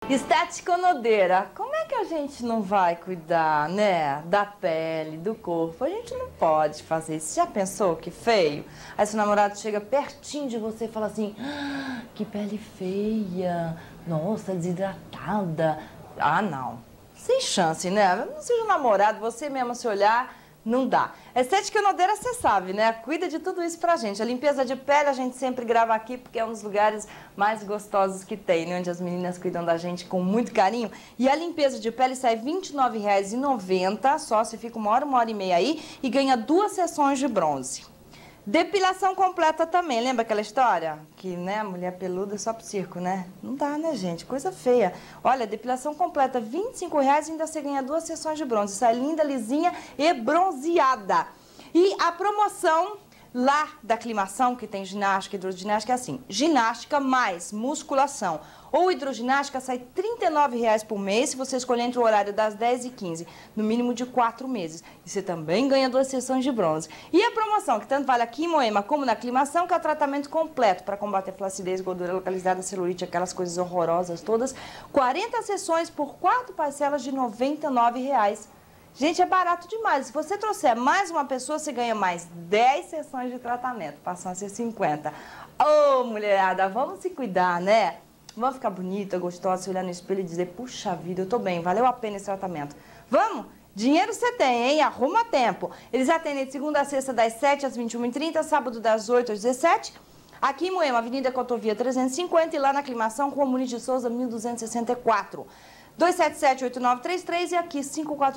Estética Onodeira, como é que a gente não vai cuidar, né, da pele, do corpo? A gente não pode fazer isso. Já pensou que feio? Aí seu namorado chega pertinho de você e fala assim, ah, que pele feia, nossa, desidratada. Ah, não. Sem chance, né? Não seja namorado, você mesmo se olhar, não dá. Estética Onodeira, você sabe, né? Cuida de tudo isso pra gente. A limpeza de pele a gente sempre grava aqui porque é um dos lugares mais gostosos que tem, né? Onde as meninas cuidam da gente com muito carinho. E a limpeza de pele sai R$ 29,90, só se fica uma hora e meia aí e ganha 2 sessões de bronze. Depilação completa também, lembra aquela história? Que, né, mulher peluda só pro circo, né? Não dá, né, gente? Coisa feia. Olha, depilação completa, R$ 25,00 e ainda você ganha 2 sessões de bronze. Sai linda, lisinha e bronzeada. E a promoção lá da Aclimação, que tem ginástica e hidroginástica, é assim, ginástica mais musculação ou hidroginástica sai R$ 39,00 por mês, se você escolher entre o horário das 10 e 15, no mínimo de 4 meses. E você também ganha 2 sessões de bronze. E a promoção, que tanto vale aqui em Moema como na Aclimação, que é o tratamento completo para combater flacidez, gordura localizada, celulite, aquelas coisas horrorosas todas, 40 sessões por 4 parcelas de R$ 99,00. Gente, é barato demais. Se você trouxer mais uma pessoa, você ganha mais 10 sessões de tratamento, passam a ser 50. Ô, mulherada, vamos se cuidar, né? Vamos ficar bonita, gostosa, se olhar no espelho e dizer, puxa vida, eu tô bem, valeu a pena esse tratamento. Vamos? Dinheiro você tem, hein? Arruma a tempo. Eles atendem de segunda a sexta, das 7 às 21h30, sábado das 8 às 17h. Aqui em Moema, Avenida Cotovia 350 e lá na Aclimação, Rua Muniz de Souza, 1264. 277-8933 e aqui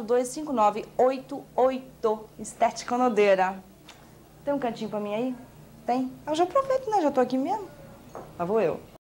542-5988. Estética Onodeira. Tem um cantinho pra mim aí? Tem? Eu já aproveito, né? Já tô aqui mesmo. Lá vou eu.